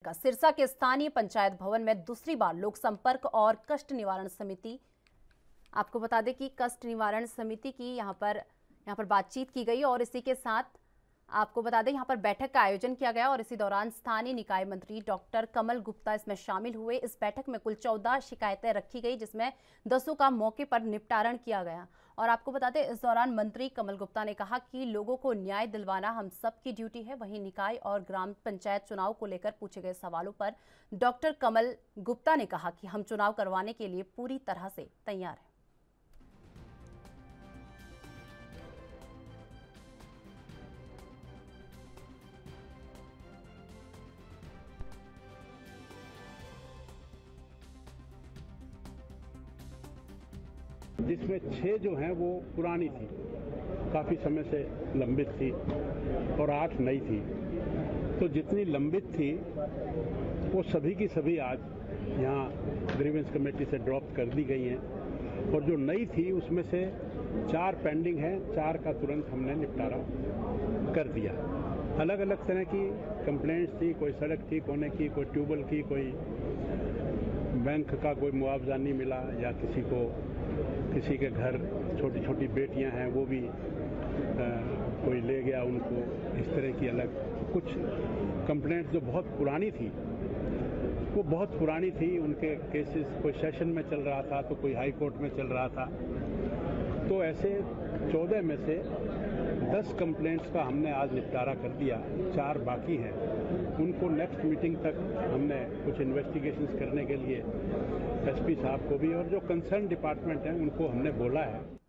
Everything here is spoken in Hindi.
सिरसा के स्थानीय पंचायत भवन में दूसरी बार लोक संपर्क और कष्ट निवारण समिति, आपको बता दें कि कष्ट निवारण समिति की यहाँ पर बातचीत की गई और इसी के साथ आपको बता दें यहाँ पर बैठक का आयोजन किया गया और इसी दौरान स्थानीय निकाय मंत्री डॉक्टर कमल गुप्ता इसमें शामिल हुए। इस बैठक में कुल 14 शिकायतें रखी गई, जिसमें 10 का मौके पर निपटारण किया गया। और आपको बता दें, इस दौरान मंत्री कमल गुप्ता ने कहा कि लोगों को न्याय दिलवाना हम सबकी ड्यूटी है। वहीं निकाय और ग्राम पंचायत चुनाव को लेकर पूछे गए सवालों पर डॉक्टर कमल गुप्ता ने कहा कि हम चुनाव करवाने के लिए पूरी तरह से तैयार हैं। जिसमें 6 जो हैं वो पुरानी थी, काफ़ी समय से लंबित थी और 8 नई थी। तो जितनी लंबित थी वो सभी की सभी आज यहाँ ग्रीवेंस कमेटी से ड्रॉप कर दी गई हैं और जो नई थी उसमें से 4 पेंडिंग हैं, 4 का तुरंत हमने निपटारा कर दिया। अलग अलग तरह की कंप्लेंट्स थी, कोई सड़क ठीक होने की, कोई ट्यूबवेल की, कोई बैंक का कोई मुआवजा नहीं मिला, या किसी के घर छोटी छोटी बेटियां हैं वो भी कोई ले गया उनको। इस तरह की अलग कुछ कंप्लेंट जो बहुत पुरानी थी, वो बहुत पुरानी थी। उनके केसेस कोई सेशन में चल रहा था तो कोई हाई कोर्ट में चल रहा था। तो ऐसे 14 में से 10 कंप्लेंट्स का हमने आज निपटारा कर दिया, 4 बाकी हैं। उनको नेक्स्ट मीटिंग तक हमने कुछ इन्वेस्टिगेशंस करने के लिए एसपी साहब को भी और जो कंसर्न डिपार्टमेंट हैं उनको हमने बोला है।